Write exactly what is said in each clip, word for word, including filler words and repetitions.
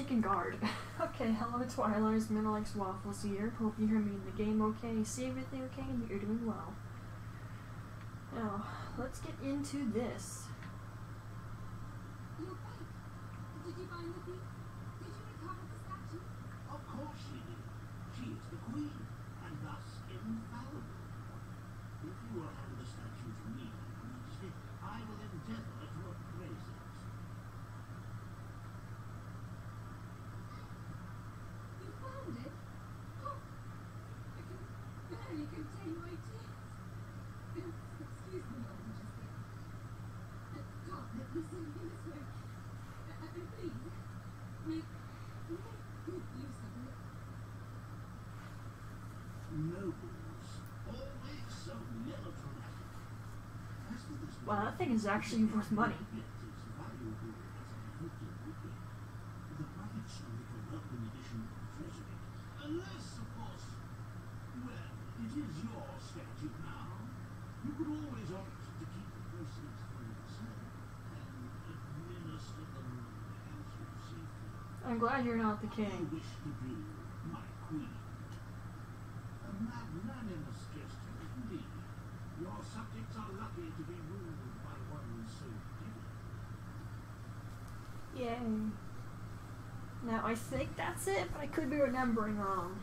taking guard. Okay, hello Twilight, MidnaLikesWaffles here. Hope you hear me in the game okay, see everything okay, and that you're doing well. Now, let's get into this. You're back. Did you find the thief? Did you recover the statue? Of course she did. She is the queen, and thus infallible. If you will hand the statue to me, Your Majesty, I will endeavour to appraise it. You found it? Oh, I can barely contain my tears. Excuse me, Your Majesty. God, let me see you this way. And please, make, make good use of it. Nobles, always so melodramatic. As for this Wow, that thing is actually worth money. bit is valuable as I hoped it would be. The price shall make a welcome addition to the treasury. Unless, of course, well, it is your statue now. You could always opt to keep the proceeds for yourself and administer them as you see fit. I'm glad you're not the I king. wish to do, my queen. A magnanimous gesture, indeed. Your subjects are lucky to be ruled by one so giving. Yay. Now, I think that's it, but I could be remembering wrong.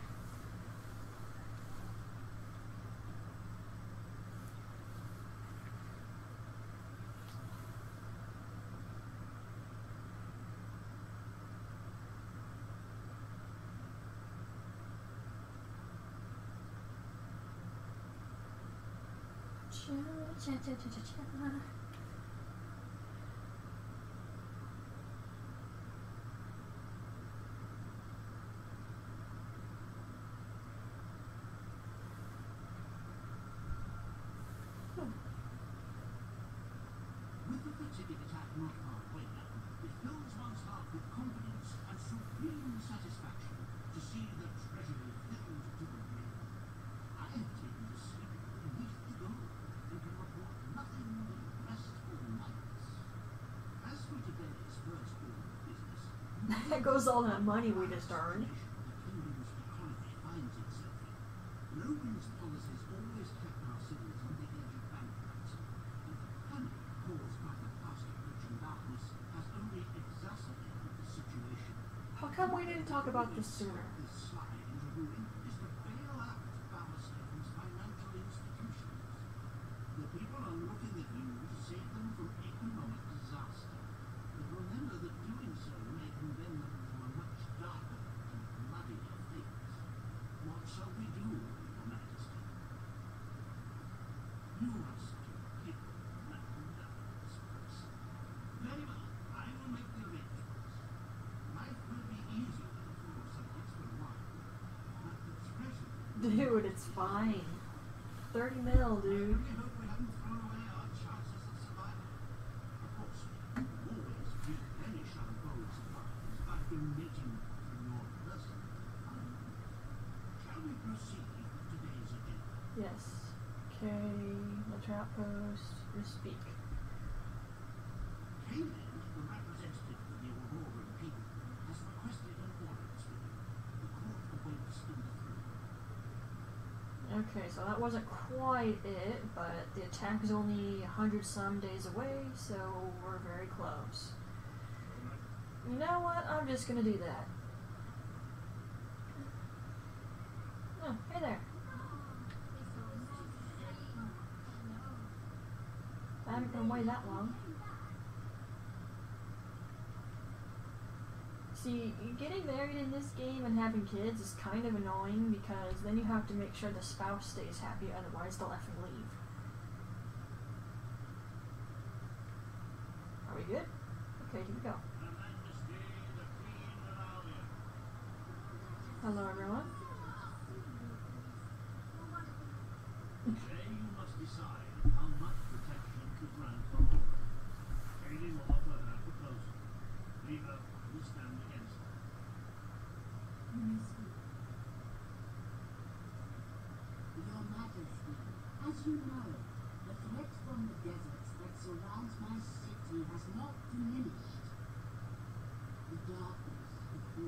Cha cha cha cha cha. With the fatigue attack not far away now, it fills one's heart with confidence and supreme satisfaction to see the treasury filled to the brim. I have taken to sleep a week ago and can report nothing but restful nights. As for today's first order of business, There goes all that money we just earned. the kingdom's economy finds itself in. Logan's policies always kept our cities on the edge of bankruptcy, and the panic caused by the past approaching darkness has only exacerbated the situation. How come we didn't talk about this sooner? This slide into ruin is to bail out Barristone's financial institutions. The people are looking at you to save them from economic disaster. But remember that doing so may condemn them to a much darker and bloodier fate. What shall we do, Your Majesty? You are such a giving, magnanimous person. Very well, I will make the arrangements. Life will be easier for your subjects for a while, but the treasury... Dude, it's fine. thirty mil, dude. I really hope we haven't thrown away our chances of survival. Of course, we can always replenish our gold supplies by donating from your personal fund. Shall we proceed with today's agenda? Yes. Okay, the trap post, you speak. Kaylin, the representative of the Auroran people, has requested an audience with you. The court awaits in the throne. Okay, so that wasn't quite it, but the attack is only a hundred some days away, so we're very close. You know what? I'm just gonna do that. Oh, hey there. I haven't been away that long. See, getting married in this game and having kids is kind of annoying because then you have to make sure the spouse stays happy, otherwise they'll effing leave. Are we good? Okay, here we go. Her Majesty, the Queen of Albion. Hello, everyone. Today you must decide how much protection to grant for all. Kaylin will offer her proposal. Neither will stand against her. Your Majesty, as you know, the threat from the deserts that surrounds my city has not diminished. The darkness, it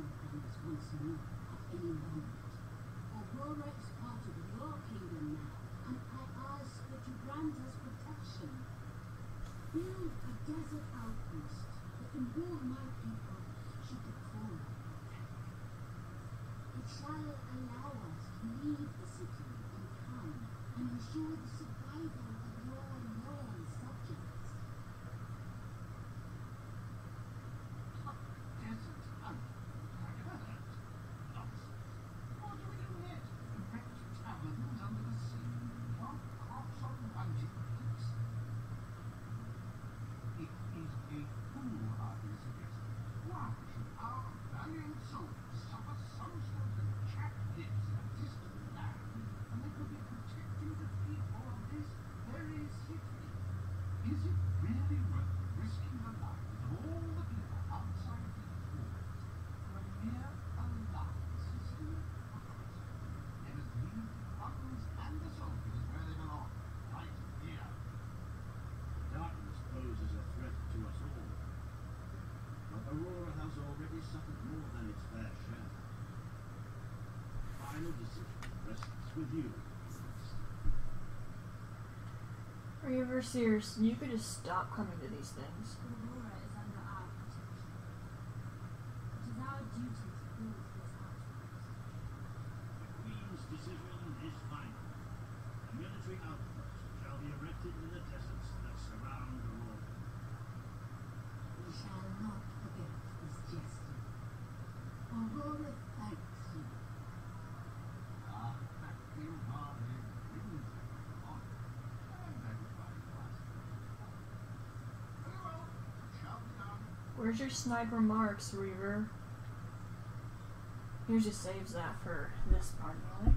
once more at any moment. Aurora is part of your kingdom now, and I ask that you grant us protection. Build a desert outpost that can warn my people should the cold attack. It shall allow us to leave the city in time and ensure the survival of your loyal subjects. Desert outpost? Nonsense. What do we do next? Erect taverns under the sea, plant crops on mountain peaks. It is a foolhardy suggestion. Why should our valiant soldiers suffer some sort of chapped lips in a distant land when they could be protecting the people of this very city? Is it really worth risking the lives of all the people outside these walls for a mere alliance system? Let us leave the buttons and the soldiers where they belong, right here. Darkness poses a threat to us all. But Aurora has already suffered more than its fair share. Final decision rests with you. Reaver, seriously, you could just stop coming to these things. Aurora is under our protection. It is our duty to build this outpost. The Queen's decision is final. A military outpost shall be erected in the deserts that surround Aurora. We shall not forget this gesture. Aurora thanks you. Ah, that feel hardly brings it on. And everybody was. Very well, it shall be done. Where's your sniper marks, Reaver? Usually saves that for this part, really.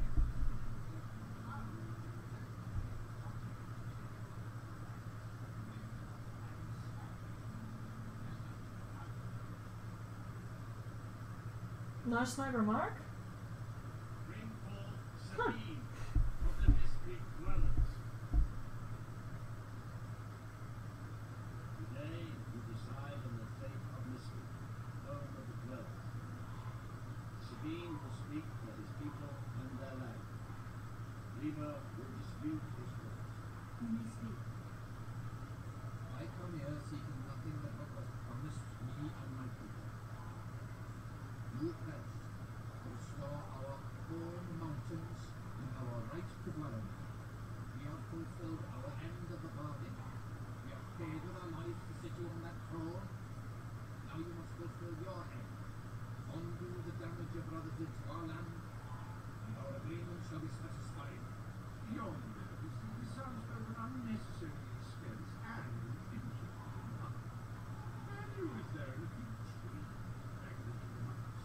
Not a sniper mark? Bring forth Sabine of the Mystic Dwellers. Today we decide on the fate of Mystic, home of the Dwellers. Sabine will speak for his people and their land. Reaver will dispute his words. You may speak. I come here seeking nothing but what was promised me and my people. You pledged to restore our own mountains and our right to dwell on them. We have fulfilled our end of the bargain. We have paid with our lives to sit you on that throne. Now you must fulfill your end. Undo the damage your brother did to our land, and our agreement shall be satisfied. Beyond this, this sounds both an unnecessary expense and injury. Value is there in a few trees magnet to the months.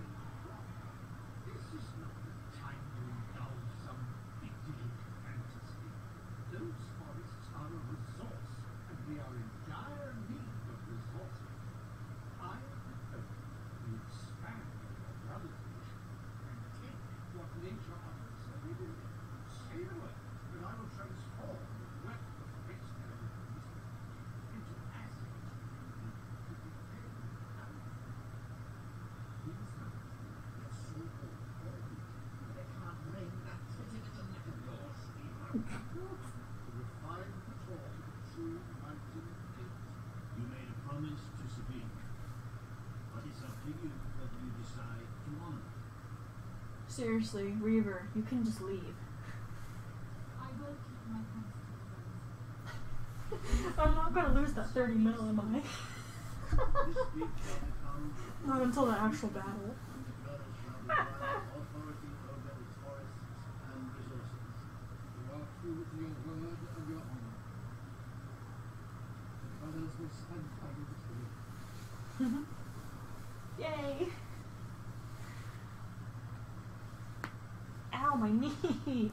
This is not the time to indulge some idyllic fantasy. Those forests are a resource, and we are in dire need of resources. I propose we expand your brother's mission and take what nature offers every day. Say the word, and I will transform the wealth of waste elements into assets to defend our These mountains are so old already that they can't bring that pretty little neck of yours, Reaver. to refine the thought of a true mountain gate. You made a promise to Sabine, but it's up to you whether you decide to honor it. Seriously, Reaver, you can just leave. I will keep my promise to the rose. I'm not gonna lose that thirty mil, am I? This week shall become Not until the actual battle. and the dwellers shall be given authority over its forests and resources. You are true to your word and your honor. The brothers will stand by you this week. Yay! Ow, my knee!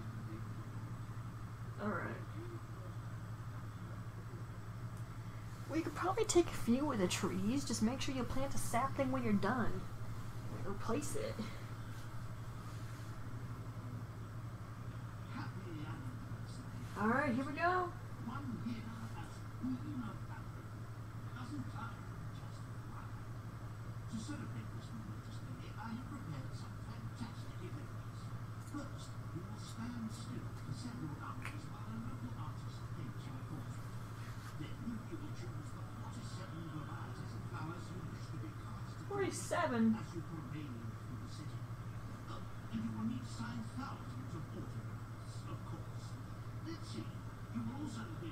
Alright. We could probably take a few of the trees. Just make sure you plant a sapling when you're done. Replace it. Alright, here we go. One year as Queen of Africa doesn't time just fly. To celebrate this momentous day, I have prepared some fantastic events. First, you will stand still for several hours while a local artist paints your portrait. Then you will choose the forty-seven varieties of flowers you wish to be cast into forty-seven? as you parade through the city. Oh, and you will need signed thousands of autographs, of course. Let's see. You will also be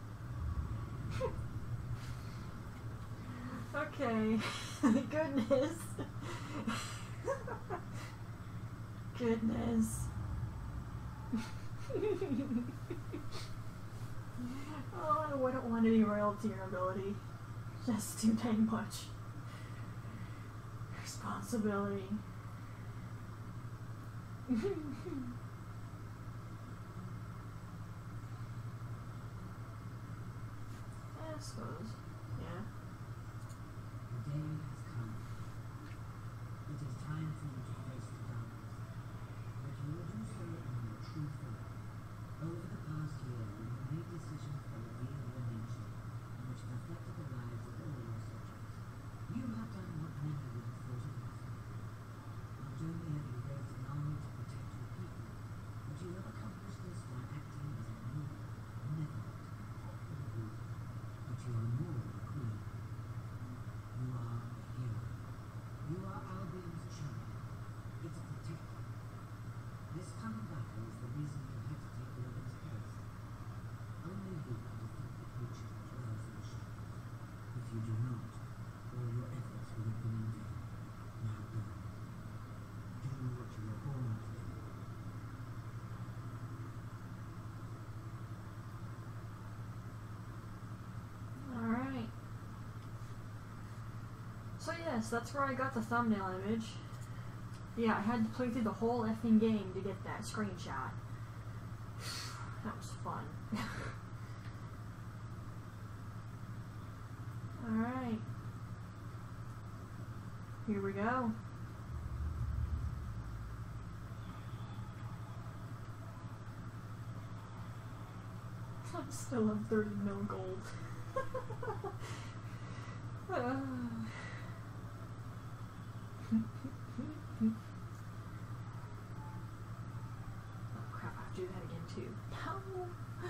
Okay. Goodness. Goodness. Oh, I wouldn't want any royalty or ability. Just too dang much responsibility. I suppose. Yeah. The day has come. It is time for you to face the darkness. But you will do so in your true form. Over the past year, you have made decisions that reveal your nature, and which have affected the lives of all your subjects. You have done what many would have thought impossible. Not only have you raised an army to protect your people, but you have accomplished this while acting as a noble, benevolent, and popular ruler. But you are more than a queen. You are a hero. You are Albion's champion, its protector. This coming battle is the reason you had to take Logan's place. Only you can defeat the creature that dwells in the shadows. If you do not, all your efforts will have been in vain. Now go. Do what you were born to do. Alright. So yes, that's where I got the thumbnail image. Yeah, I had to play through the whole effing game to get that screenshot. That was fun. Alright. Here we go. I still have thirty mil gold. uh. Oh crap, I have to do that again too. No.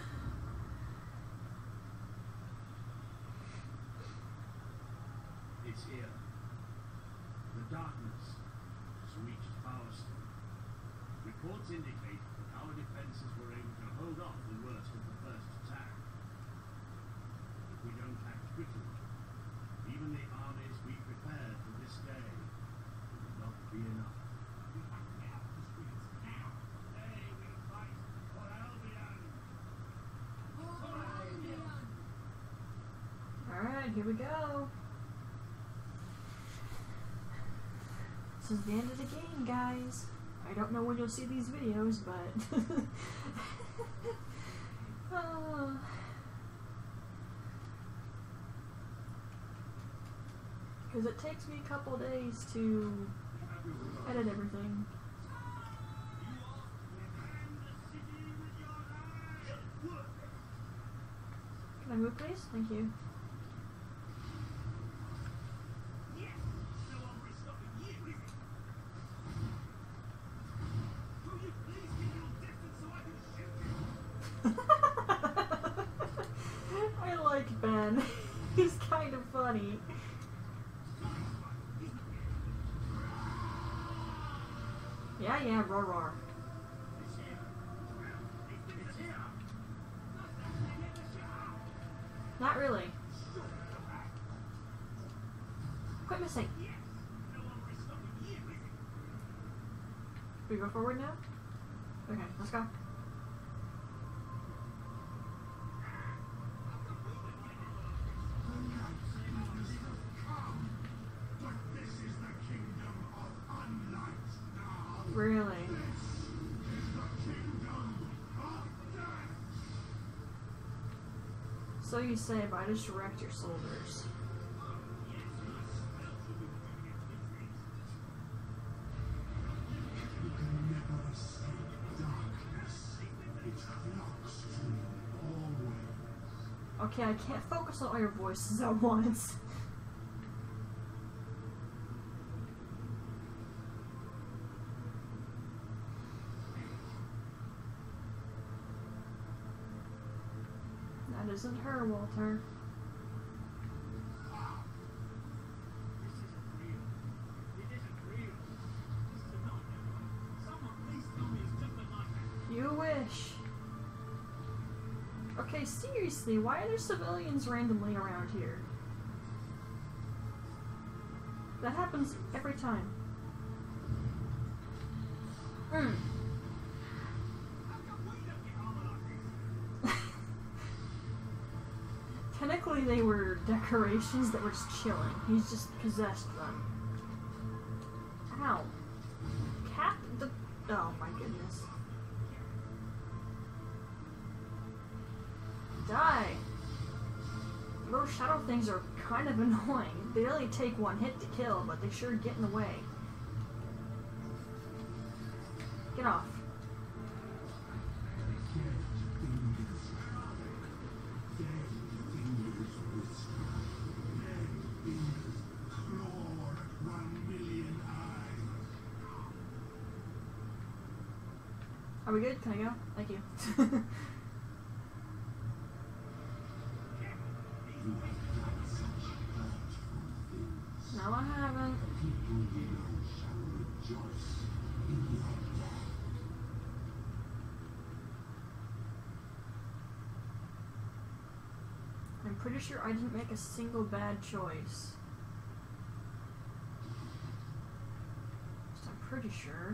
It's here. The darkness has reached our stone. Reports indicate that our defenses were able to hold off the worst of the first attack. If we don't act quickly, even the armies we prepared for this day will not be enough. We have to get out of the streets now. Today we fight for Albion. For Albion. Alright, here we go. This is the end of the game, guys. I don't know when you'll see these videos, but... uh, because it takes me a couple days to edit everything. Can I move, please? Thank you. I like Ben. He's kind of funny. Yeah, yeah, roar roar. Not really. Quit missing. We go forward now? Okay, let's go. Really? So So you say, but I just direct your soldiers. You can never escape darkness. It flocks to you always. Okay, I can't focus on all your voices at once. That isn't her, Walter. This isn't real. It isn't real. This is a nightmare. Someone please tell me it's just a nightmare. You wish. Okay, seriously, why are there civilians randomly around here? That happens every time. Hmm. Technically, they were decorations that were just chilling. He's just possessed them. Ow. Cap the... Oh my goodness. Die! Those shadow things are kind of annoying. They only take one hit to kill, but they sure get in the way. Get off. Are we good? Can I go? Thank you. No, I haven't. I'm pretty sure I didn't make a single bad choice. I'm pretty sure.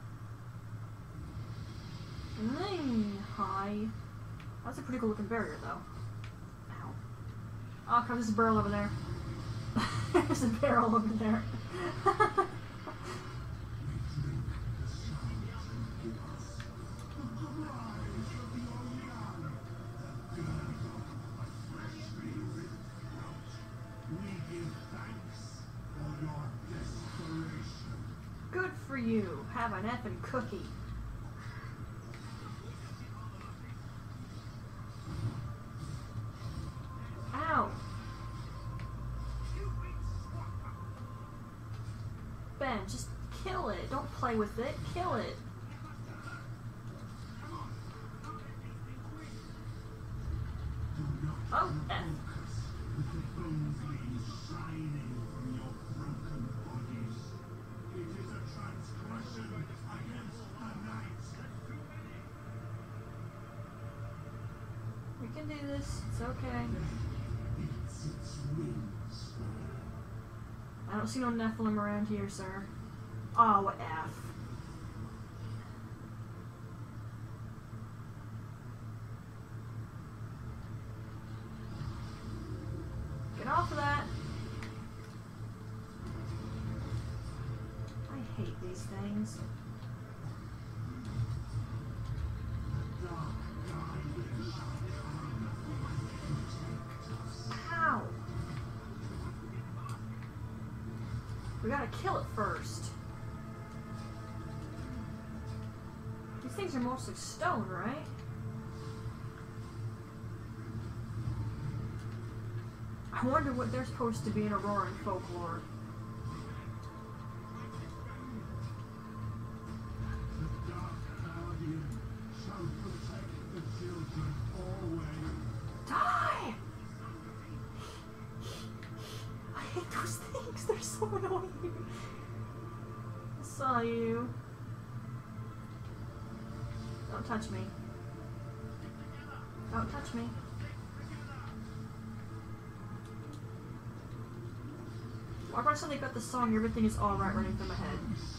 Mm, hi. That's a pretty cool looking barrier, though. Ow. Oh, come, there's a barrel over there. There's a barrel over there. Good for you. Have an effing cookie. Ow. Ben, just kill it. Don't play with it. Kill it. Oh, F. We can do this. It's okay. I don't see no Nephilim around here, sir. Oh, F. Get off of that. I hate these things. Ow. We gotta kill it first. These things are mostly stone, right? I wonder what they're supposed to be in Auroran folklore. Die! I hate those things, they're so annoying. I saw you. Don't touch me. Don't touch me. Why when I suddenly got the song, everything is alright running through my head.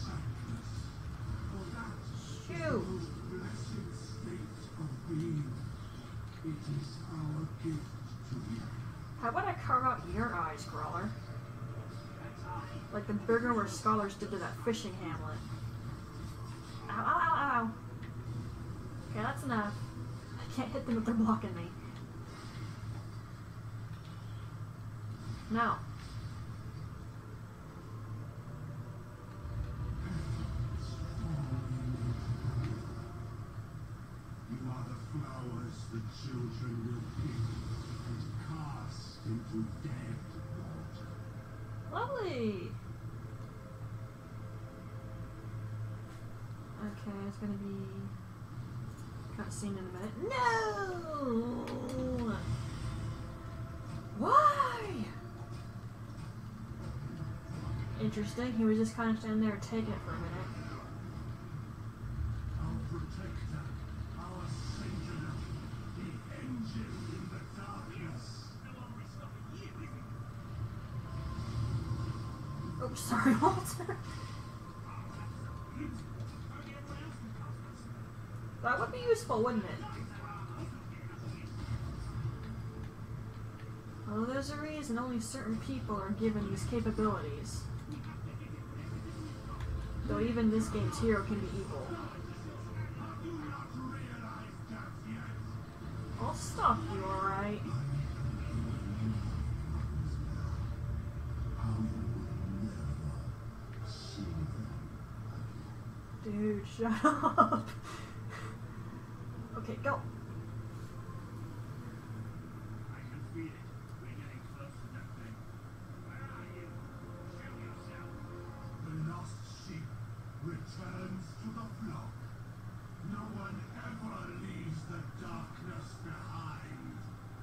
Shoot! How about I carve out your eyes, Crawler? Like the burger where scholars did to that fishing hamlet. Ow, ow, ow, ow. Okay, that's enough. I can't hit them if they're blocking me. Now. You are the flowers the children will pick and cast into dead water. Lovely! Okay, it's gonna be cutscene in a minute. No! Why? Interesting. He was just kind of standing there taking it for a minute. Our protector, our savior, the engine in the darkness. Oh, sorry, Walter. That would be useful, wouldn't it? Well, there's a reason only certain people are given these capabilities. Though even this game's hero can be evil. I'll stop you, alright? Dude, shut up. Okay, go. I can feel it. We're getting close to that thing. Where are you? Show yourself. The lost sheep returns to the flock. No one ever leaves the darkness behind.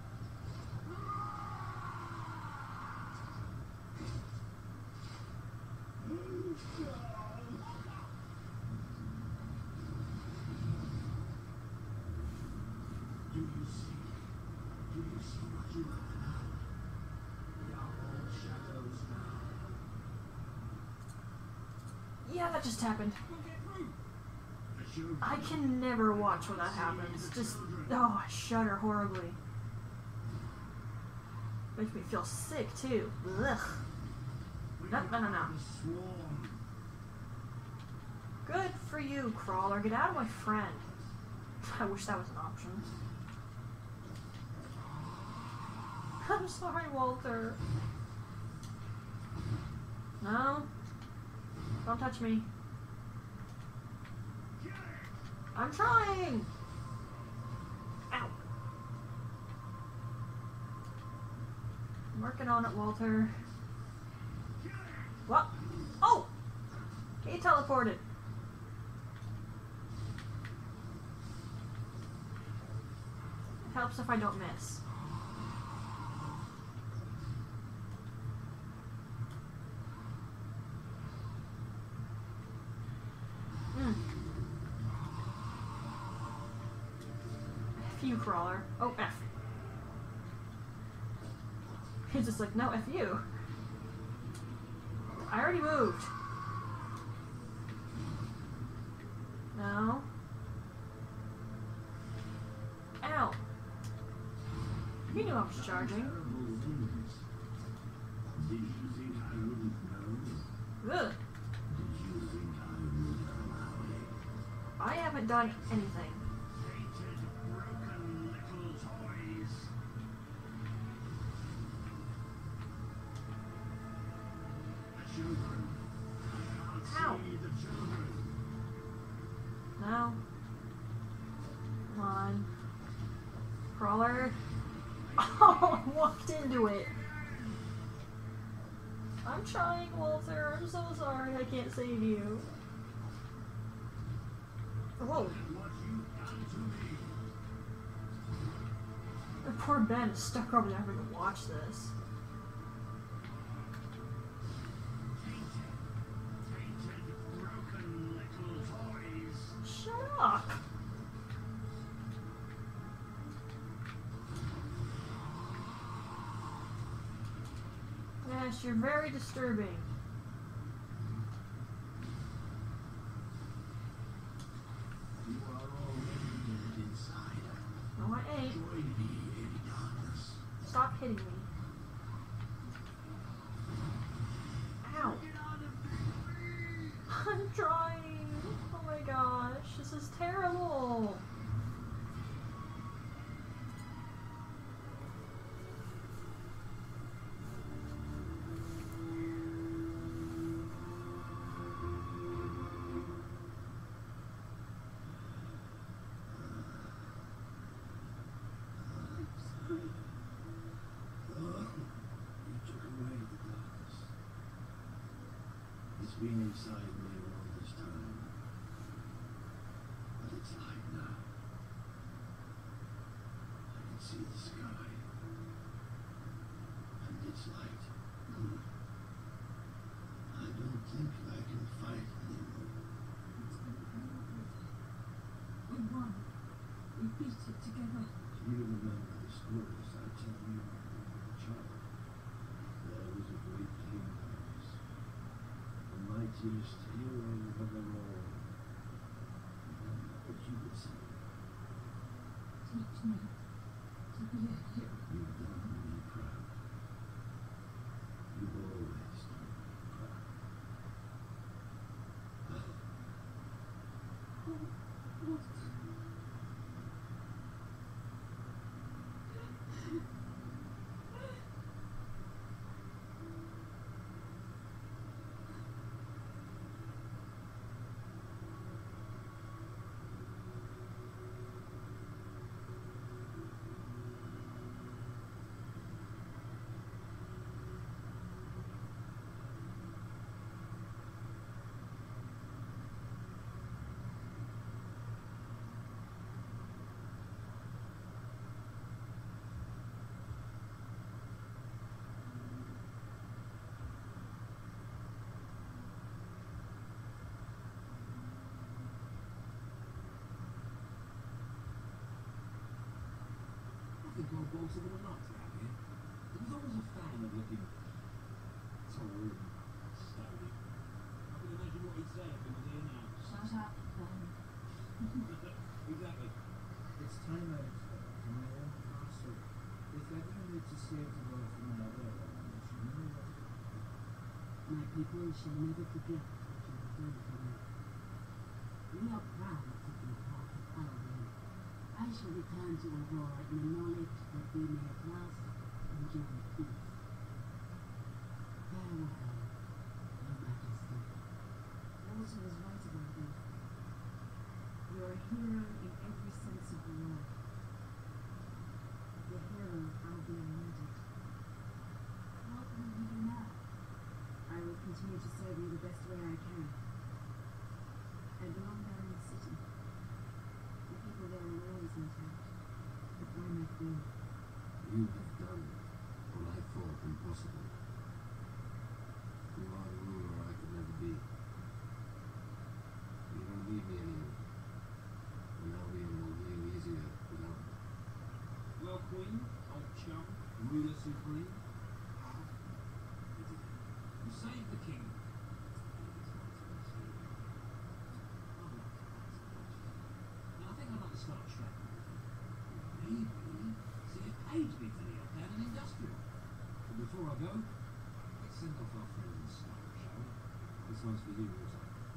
Do you see? Do you see what you are now? We are all shadows now. Yeah, that just happened. We'll get through. The children. I can never watch when that happens. Just, oh, I shudder horribly. Makes me feel sick, too. Ugh. We No, are no, no, no. the swarm. Good for you, Crawler. Get out of my friend. I wish that was an option. I'm sorry, Walter. No. Don't touch me. I'm trying! Ow. I'm working on it, Walter. What? Oh! He teleported. It helps if I don't miss. Mm. F you, Crawler. Oh, F. He's just like, no, F you. I already moved. No. Ow. He knew I was charging. Did you think I wouldn't know? Ugh. Did you think I would allow it? I haven't done anything. Hated, broken little toys. The children. I can't Ow. see the children. No. Come on. Crawler. Oh, I walked into it. I'm trying, Walter. I'm so sorry I can't save you. Whoa. What you've done to me. The poor Ben is stuck over there having to watch this. Tainted, tainted, broken little toys. Shut up. Yes, you're very disturbing. You are already dead inside. No, I ain't. Join me in darkness. Stop hitting me. Ow. Get out of me. I'm trying. Oh my gosh, this is terrible. been inside me all this time. But it's light now. I can see the sky. And it's light. Good. I don't think I can fight anymore. It's been very good. We won. We beat it together. Do you remember the stories I tell you when you were a child? There was a great king once, the mightiest hero of them all. Remember what you would say. Teach me to be a hero. You've done me proud. You've always done me proud. Oh, what? I think our boss are going to knock around here. He was always a fan of looking tall and stony. I can imagine what he'd say if he was here now. Shut up, Ben. Exactly. It's time out for my own castle. If ever I need to save the world from another, I should know what to do. My people shall never forget what you have done for me. We are proud to be part of our world. I shall return to Aurora in the knowledge that we may at last enjoy peace. Farewell, Your Majesty. Walter was right about this. You're a hero in every sense of the word. The hero of Albion Magic. What will you do now? I will continue to serve you the best way I can. I belong there in the city. The people there are always intact. But where my queen? You have done what I thought impossible. You are the ruler I could never be. You don't need me anymore. And Albion will heal easier without me. Well, Queen, old chum, ruler supreme. You saved the kingdom. Now I think I'd like to start tracking with you. Maybe see if paid me for the up down in industrial. But before I go, let's send off our friend and start, shall we? This one's for you, Walter.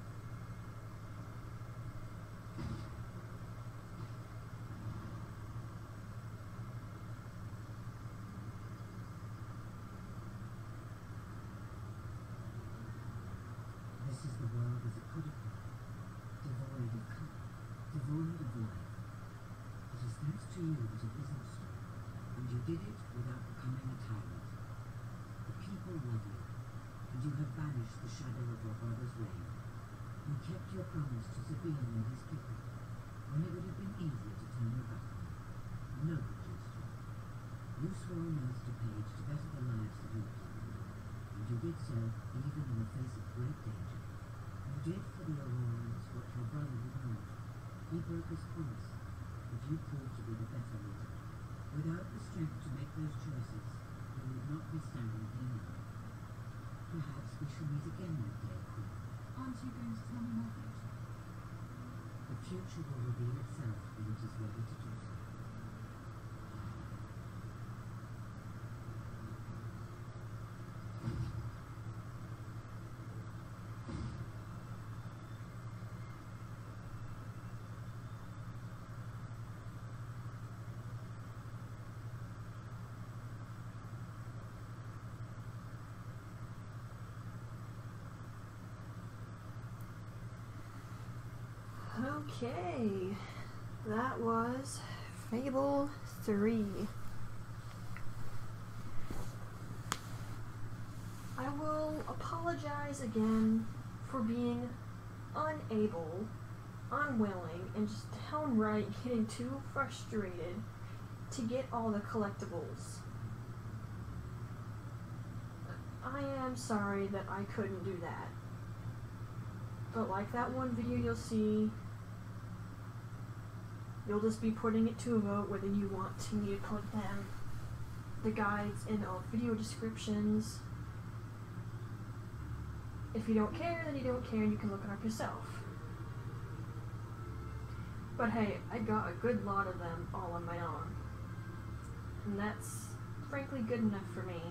This is the world as it could have been, devoid of colour, devoid of life. It is thanks to you that it isn't so, and you did it without becoming a tyrant. The people love you, and you have banished the shadow of your brother's reign. You kept your promise to Sabine and his people, when it would have been easier to turn your back on them. A noble gesture. You swore an oath to Paige to better the lives of your people, and you did so even in the face of great danger. You did for the Aurorans what your brother would not. He broke his promise, but you proved to be the better leader. Without the strength to make those choices, you would not be standing here now. Perhaps we shall meet again one day, Queen. Aren't you going to tell me my future? The future will reveal itself when it is ready to do so. Okay, that was Fable three. I will apologize again for being unable, unwilling, and just downright getting too frustrated to get all the collectibles. I am sorry that I couldn't do that. But like that one video you'll see, you'll just be putting it to a vote whether you want to me to put them, the guides in all video descriptions. If you don't care, then you don't care and you can look it up yourself. But hey, I got a good lot of them all on my own. And that's frankly good enough for me.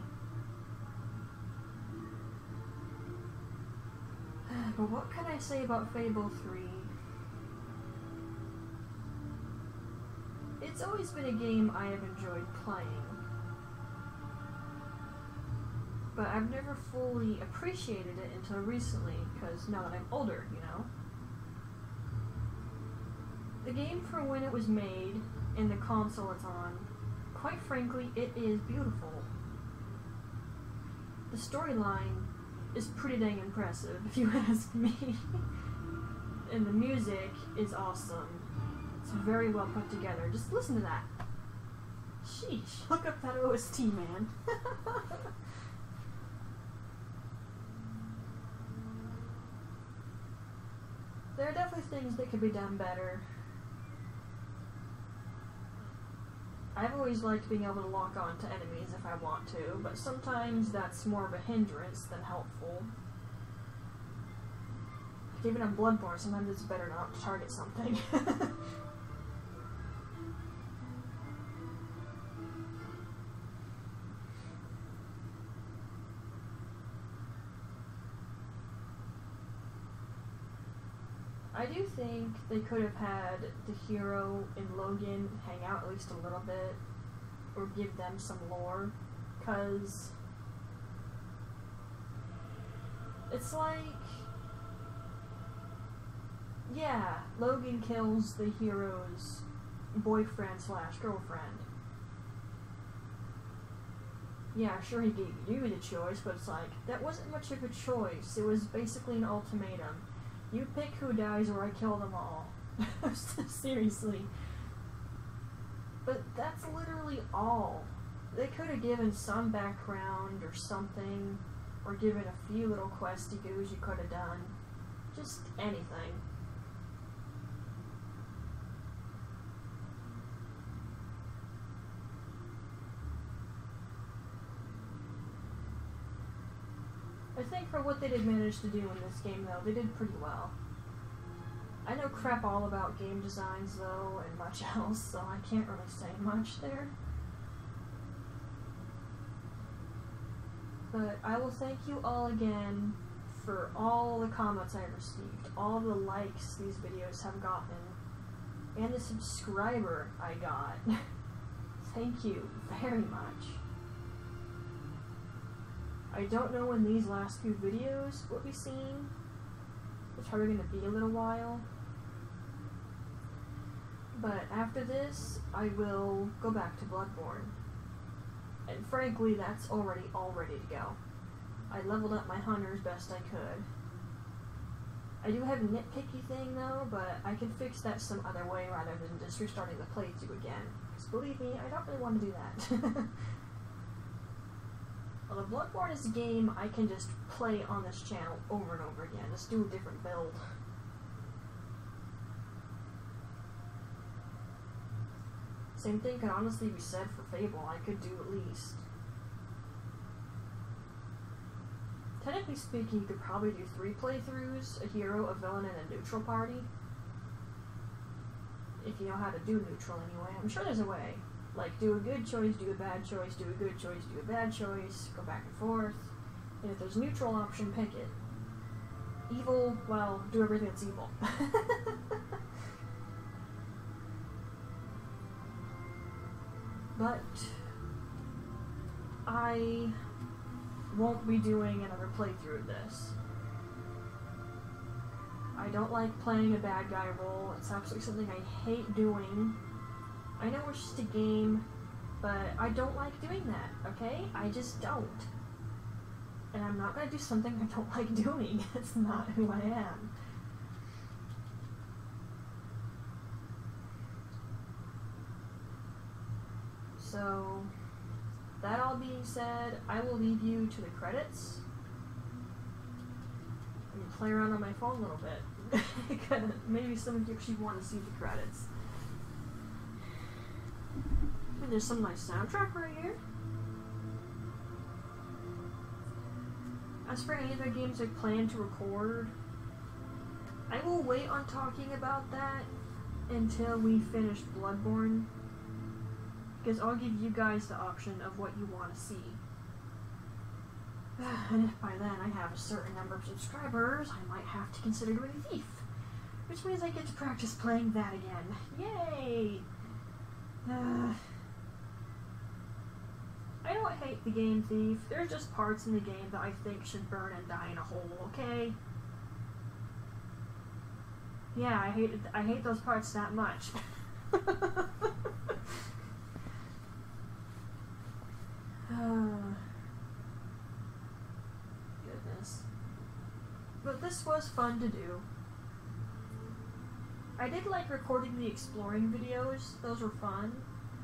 But what can I say about Fable three? It's always been a game I have enjoyed playing. But I've never fully appreciated it until recently, because now that I'm older, you know? The game for when it was made, and the console it's on, quite frankly, it is beautiful. The storyline is pretty dang impressive, if you ask me. And the music is awesome. It's very well put together. Just listen to that. Sheesh, look up that O S T, man. There are definitely things that could be done better. I've always liked being able to lock on to enemies if I want to, but sometimes that's more of a hindrance than helpful. Like even on Bloodborne, sometimes it's better not to target something. I do think they could have had the hero and Logan hang out at least a little bit, or give them some lore, cause it's like, yeah, Logan kills the hero's boyfriend slash girlfriend. Yeah, sure he gave you the choice, but it's like, that wasn't much of a choice. It was basically an ultimatum. You pick who dies or I kill them all. Seriously. But that's literally all. They could have given some background or something, or given a few little questy-goos you could have done. Just anything. I think for what they did manage to do in this game, though, they did pretty well. I know crap all about game designs, though, and much else, so I can't really say much there. But I will thank you all again for all the comments I received, all the likes these videos have gotten, and the subscriber I got. Thank you very much. I don't know when these last few videos will be seen. It's probably going to be a little while. But after this, I will go back to Bloodborne. And frankly, that's already all ready to go. I leveled up my hunters best I could. I do have a nitpicky thing though, but I can fix that some other way rather than just restarting the playthrough again. Because believe me, I don't really want to do that. Well, Bloodborne is a game I can just play on this channel over and over again, just do a different build. Same thing could honestly be said for Fable, I could do at least. Technically speaking, you could probably do three playthroughs, a hero, a villain, and a neutral party. If you know how to do neutral anyway. I'm sure there's a way. Like, do a good choice, do a bad choice, do a good choice, do a bad choice, go back and forth. And if there's a neutral option, pick it. Evil, well, do everything that's evil. But I won't be doing another playthrough of this. I don't like playing a bad guy role. It's absolutely something I hate doing. I know it's just a game, but I don't like doing that, okay? I just don't. And I'm not gonna do something I don't like doing. It's not who I am. So, that all being said, I will leave you to the credits. And play around on my phone a little bit. Maybe some of you actually want to see the credits. And there's some nice soundtrack right here. As for any other games I plan to record, I will wait on talking about that until we finish Bloodborne, because I'll give you guys the option of what you want to see. And if by then I have a certain number of subscribers, I might have to consider doing Thief, which means I get to practice playing that again. Yay! Uh, I don't hate the game Thief. There's just parts in the game that I think should burn and die in a hole, okay? Yeah, I hate it, I hate those parts that much. uh, goodness. But this was fun to do. I did like recording the exploring videos. Those were fun.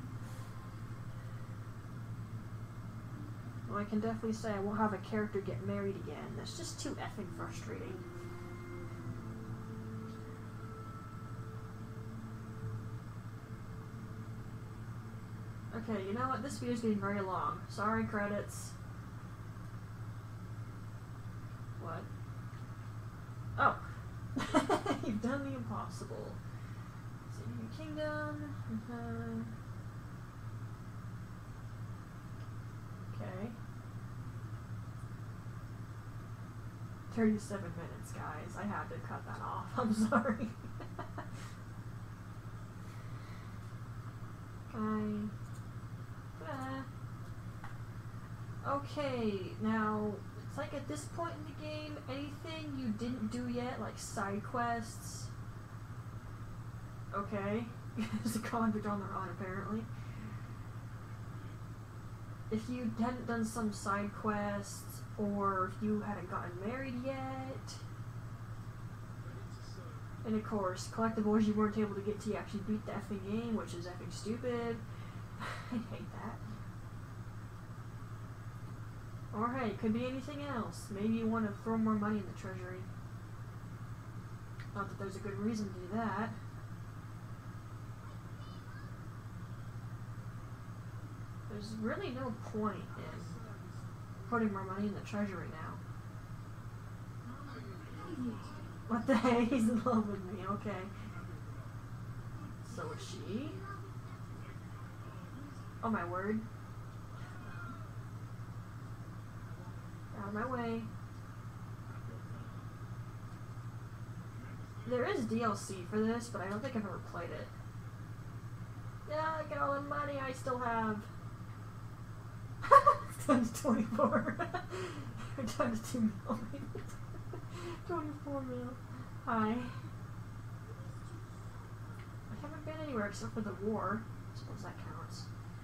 Well, I can definitely say I won't have a character get married again. That's just too effing frustrating. Okay, you know what? This video's getting very long. Sorry, credits. What? Oh! You've done the impossible. Saving Kingdom. Uh-huh. Okay. thirty-seven minutes, guys. I had to cut that off. I'm sorry. I... Uh, okay, now, it's like at this point in the game, anything you didn't do yet, like side quests... Okay. There's a convict on the run, apparently. If you hadn't done some side quests, or if you hadn't gotten married yet, and of course, collectables you weren't able to get till you actually beat the effing game, which is effing stupid. I hate that. Or hey, it could be anything else. Maybe you want to throw more money in the treasury. Not that there's a good reason to do that. There's really no point in putting more money in the treasury now. What the heck? He's in love with me, okay. So is she? Oh my word. Out of my way. There is D L C for this, but I don't think I've ever played it. Yeah, look at all the money I still have. Times twenty-four. Or times two mil. twenty-four mil. Hi. I haven't been anywhere except for the war. I suppose that counts.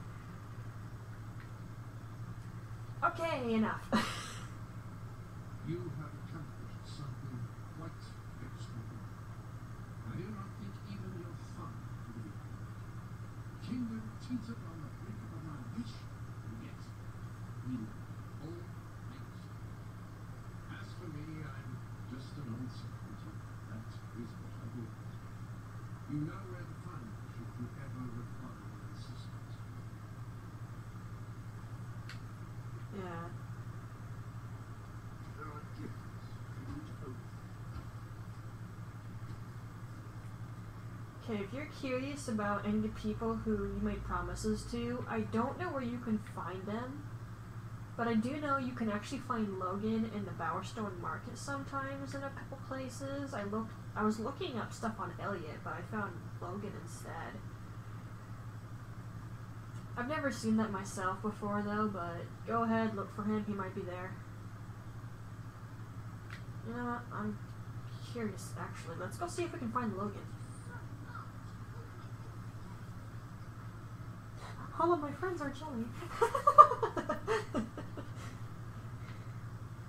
Okay, enough. You have accomplished something quite extraordinary. I do not think even your son could be. Kingdom teetered on the brink of annihilation, and yet we all makes. As for me, I'm just an old soldier. That is what I do. You know where to find me should you ever require my assistance. Yeah. There are gifts for each oath. Okay, if you're curious about any people who you made promises to, I don't know where you can find them, but I do know you can actually find Logan in the Bowerstone Market sometimes in a couple places. I looked, I was looking up stuff on Elliot, but I found Logan instead. I've never seen that myself before though, but go ahead, look for him, he might be there. You know what, I'm curious actually. Let's go see if we can find Logan. All of my friends are jelly.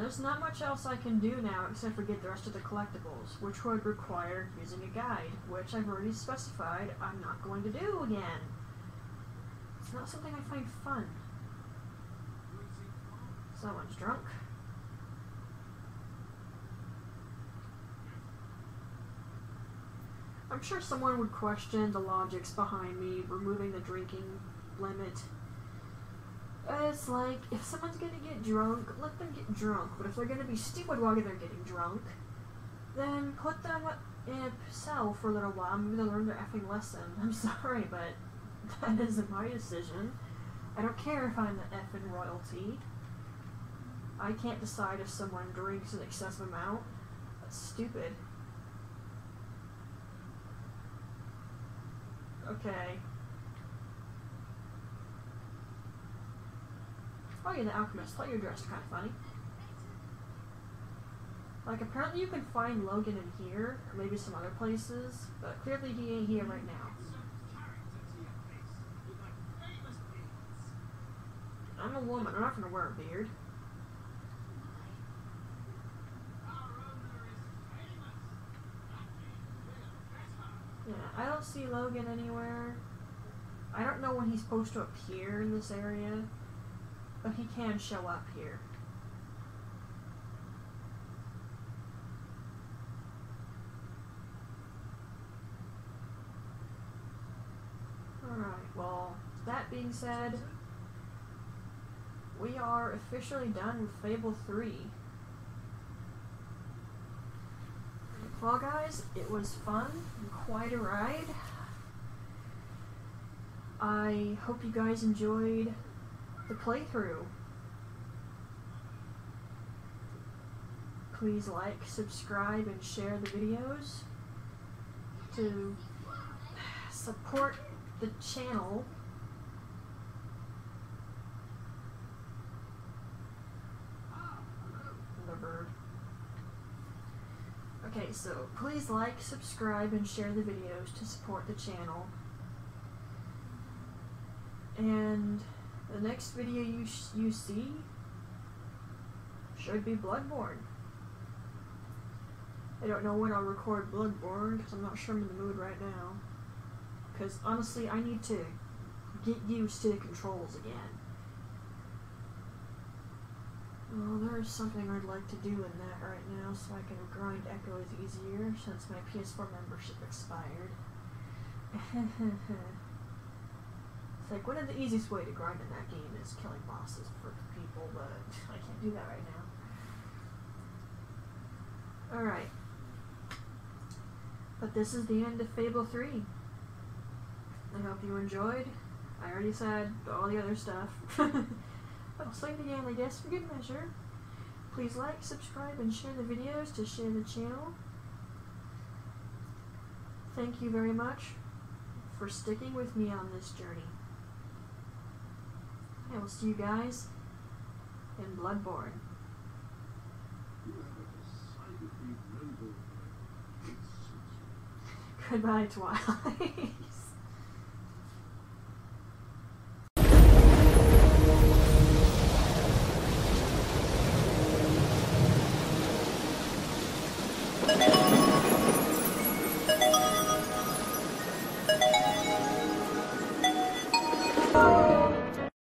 there's not much else I can do now except for get the rest of the collectibles, which would require using a guide, which I've already specified I'm not going to do again. It's not something I find fun. Someone's drunk. I'm sure someone would question the logics behind me removing the drinking limit. It's like, if someone's gonna get drunk, let them get drunk. But if they're gonna be stupid while they're getting drunk, then put them in a cell for a little while. Maybe they'll learn their effing lesson. I'm sorry, but that isn't my decision. I don't care if I'm the effing royalty. I can't decide if someone drinks an excessive amount. That's stupid. Okay. Oh, you're the alchemist. Thought you were dressed kind of funny. Like, apparently you can find Logan in here, or maybe some other places, but clearly he ain't here right now. I'm a woman. I'm not gonna wear a beard. Yeah, I don't see Logan anywhere. I don't know when he's supposed to appear in this area, but he can show up here. Alright, well, that being said, we are officially done with Fable three. Well guys, it was fun and quite a ride. I hope you guys enjoyed the playthrough. Please like, subscribe, and share the videos to support the channel. The bird. Okay, so please like, subscribe, and share the videos to support the channel. And the next video you sh you see should be Bloodborne. I don't know when I'll record Bloodborne because I'm not sure I'm in the mood right now. Because honestly, I need to get used to the controls again. Well, there is something I'd like to do in that right now so I can grind echoes easier since my P S four membership expired. It's like, one of the easiest way to grind in that game is killing bosses for people, but I can't do that right now. Alright. But this is the end of Fable three. I hope you enjoyed. I already said all the other stuff. I'll say it again, I guess, for good measure. Please like, subscribe, and share the videos to share the channel. Thank you very much for sticking with me on this journey. I will see you guys in Bloodborne. Goodbye, Twilight.